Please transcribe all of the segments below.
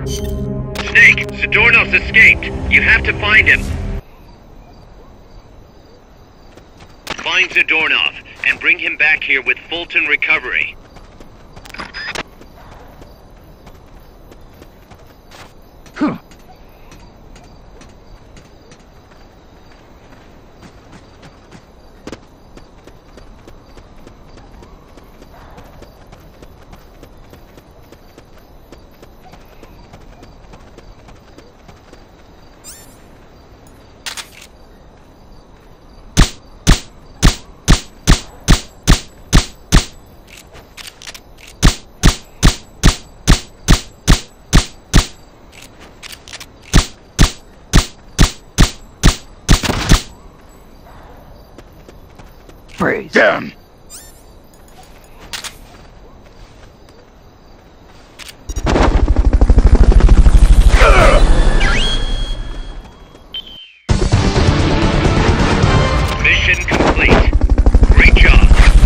Snake, Zadornov's escaped. You have to find him. Find Zadornov and bring him back here with Fulton Recovery. Freeze. Damn! Mission complete. Great job.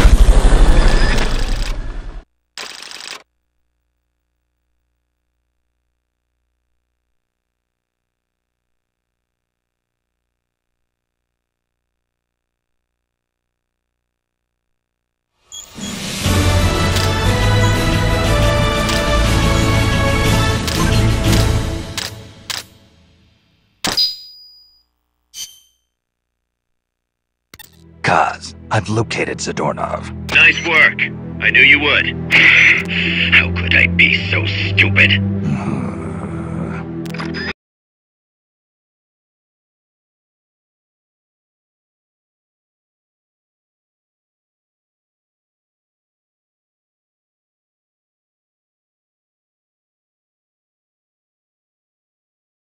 Kaz, I've located Zadornov. Nice work. I knew you would. How could I be so stupid?